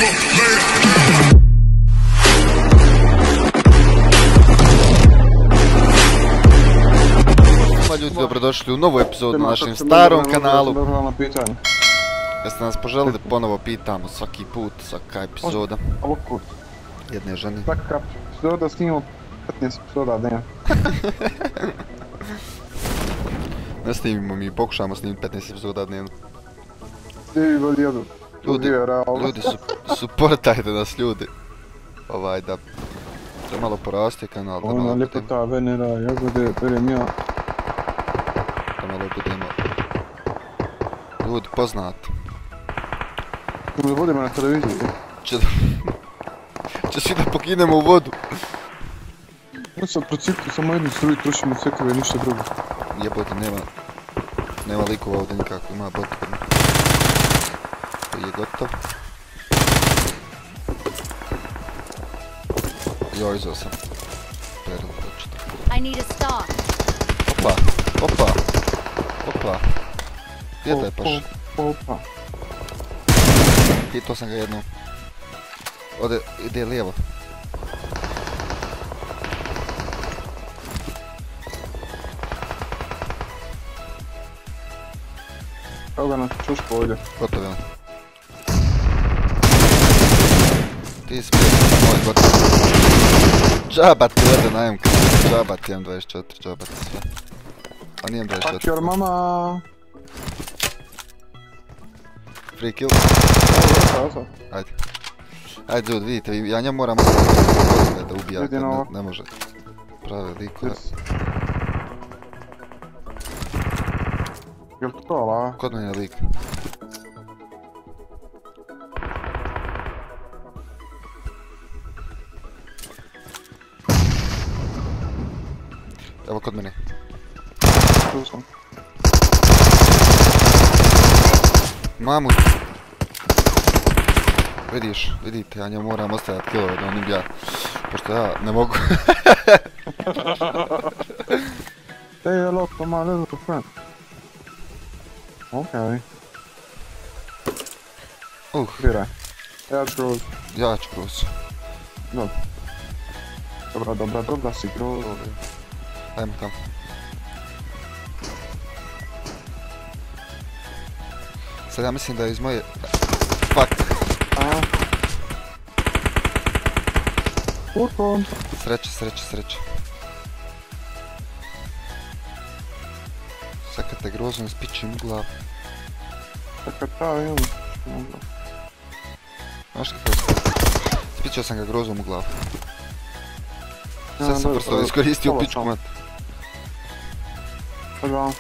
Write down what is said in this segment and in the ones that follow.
Ljudi, dobrodošli u novu epizodu na našem starom kanalu. Jeste nas poželili, ponovo pitamo svaki put, svaka epizoda jedne žene. Svaka epizoda snimamo 15 epizoda dnevno. Ne snimimo mi, pokušamo snimiti 15 epizoda dnevno. Ljudi, suportajte nas ljudi. Da malo poraste kanal, da malo lijepo ta Venera, jagode, berem ja. Da malo budemo ljudi poznati. Da vodimo na televiziji. Će svi da poginemo u vodu. Ja sam procikli, samo jednu struju trošimo cekove, ništa drugo. Jebote, nema likova ovdje nikako, ima bot. Koji je gotov. Joj, izao sam. Perl, očito. Opa. Gdje da je paš? Opa. Hitao sam ga jednom. Ode, ide lijevo. Evo ga na čušku ovdje. Gotov je on. Ti sprijed, moj gotov. Džaba ti vede na MK, džaba ti M24, džaba ti sve. A nije M24. Fuck your mama! Free kill. Evo. Ajde ljudi, vidite, ja njemu moram da ubija, ne može. Prave likove. Jel to la? Kod mene je lik. Evo kod mene. Tu sam. Mamu. Vidite, ja njemu moram ostavljati killove da on ubija. Pošto ja ne mogu. Say hello to my little friend. Okej. Biraj. Ja ću Groz. Ja ću Groz. Dobra si Groz. Ajmo tamo. Sad ja mislim da je iz moje... Fuck. Urkon. Sreće. Sad kad te grozno spičim u glavu. Sad kad pravim u glavu. Znaš kako je spičio sam ga grozom u glavu. Sad sam prosto iskoristio pičku mat. Hvala.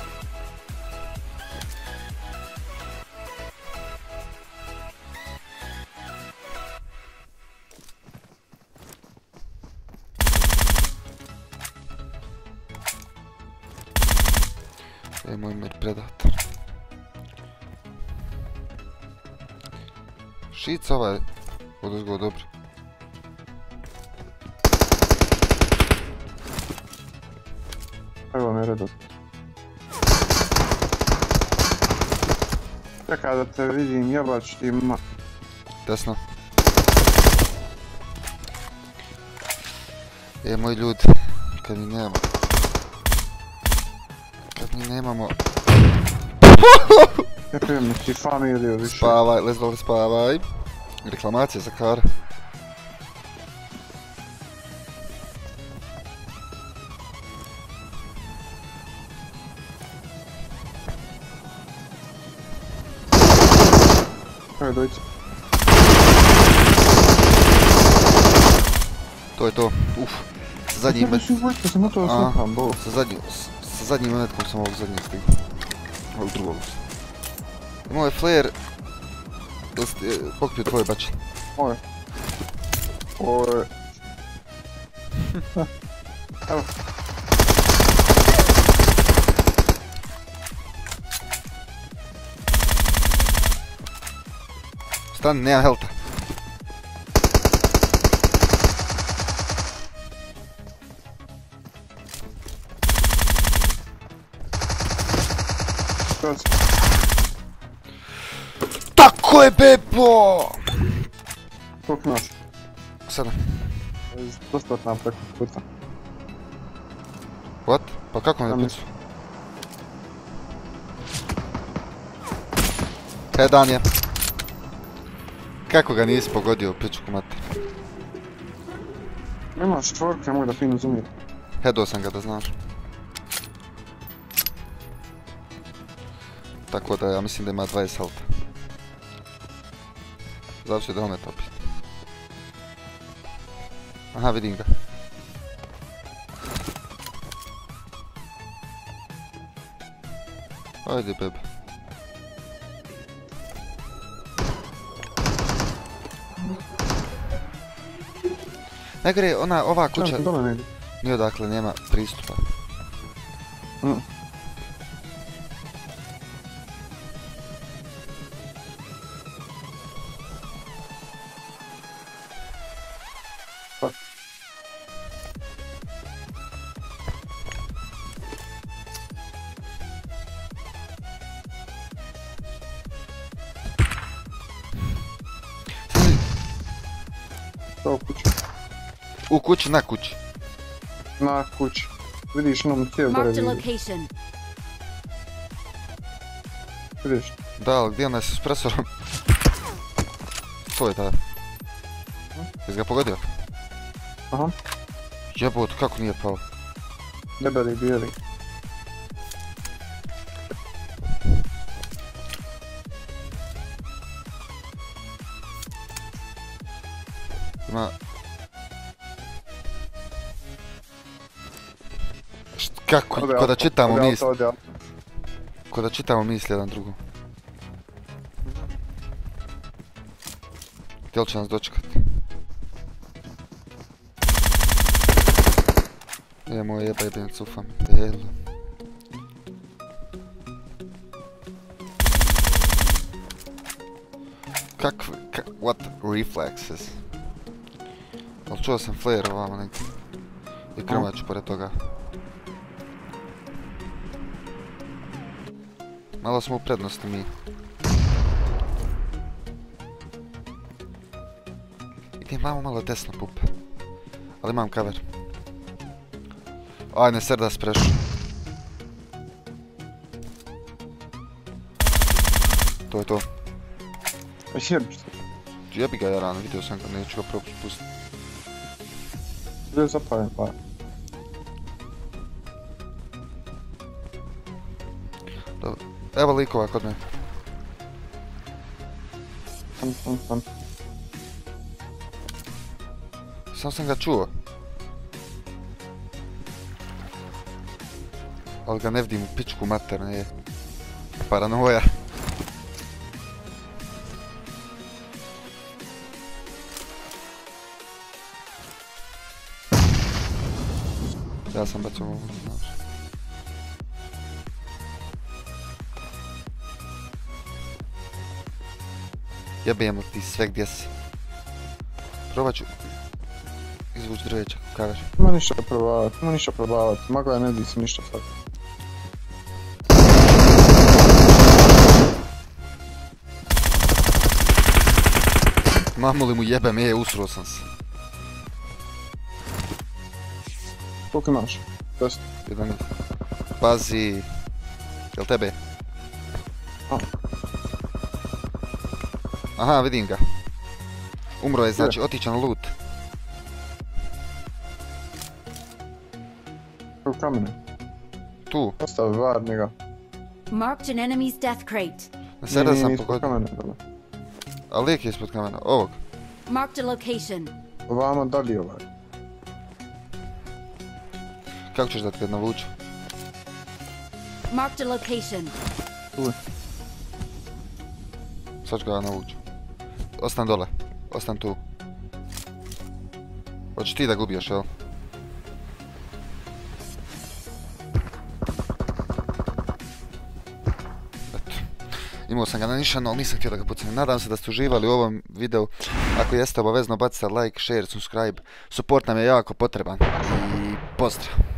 Je moj mer predator. Šic ovaj odozgo dobro. Evo mi redat. Čekaj da te vidim, jebač ti ma... Desno. Moj ljudi, kad mi nema. Kad mi nemamo... Ja prijem ti familiju više. Spavaj, lez dole spavaj. Reklamacija za kar. Evo dojci. To je to, Sa zadnjim Sa zadnjim monetkom sam ovog zadnjeg stigao. Ovog drugog. Imao je flare. Pokupio tvoje bače. Oj. Evo. Stani, nema helta. Tako je, Bebo! Koliko imaš? 7. Dosta nam preko puta. What? Pa kako mi je picu? Headan je. Kako ga nisi pogodio u pičku mater? Imaš čvorke, nemoj da fino zumiri. Headao sam ga da znaš. Tako da ja mislim da ima 20 salta. Zato će da ome topi. Aha, vidim ga. Ajde, bebe. Najgore, ova kuća... Nije odakle, nema pristupa. U kući, na kući. Na kući. Vidiš, imamo cijel gore vidi. Vidiš? Da, ali gdje ona je s espresorom? To je da. Jesi ga pogodio? Aha. Jebot, kako nije pao? Debeli, bijeli. Ima... Kako, ko da čitamo misli. Ko da čitamo misli jedan drugom. Gdje će nas dočekati? Moj jebem cufam. Delo. Kakve, what reflexes? Ali čuo sam flare ovamo negdje. I krmaču pored toga. Malo smo u prednosti mi. Idem vamo malo desno pupe. Ali imam cover. Aj, ne ser da spreš. To je to. Jebi ga ja rano, vidio sam ga, neću ga propustiti. Gdje je zapaljen pa? Dobro. Evo likova kod mene. Sam ga čuo. Ali ga ne vidim u pičku mater, ne. Paranoja. Ja sam bacio ovo, znaš. Jebijemo ti sve gdje si. Probat ću izvuć drveća u kaver. Ima ništa probavat, magla ne di si ništa sad. Mamu li mu jebem, usro sam se. Koliko imaš? 10. Jedan. Pazi. Jel tebe? Aha, vidim ga. Umro je, znači otičan loot. U kamene. Tu. Ostavi var njega. Marked an enemy's death crate. Na sada sam ispod pogodio. kamene, dobro. A lijek je ispod kamena, ovog. Marked a location. Ovamo dalje ovaj. Kako ćeš da te navuču? Marked a location. Tu. Sad ću ga navuču. Ostan dole, ostan tu. Hoćeš ti da gubiješ, jel? Eto. Imao sam ga na nišanu, ali nisam htio da ga pucam. Nadam se da ste uživali u ovom videu. Ako jeste, obavezno bacite like, share, subscribe. Support nam je jako potreban. I pozdrav!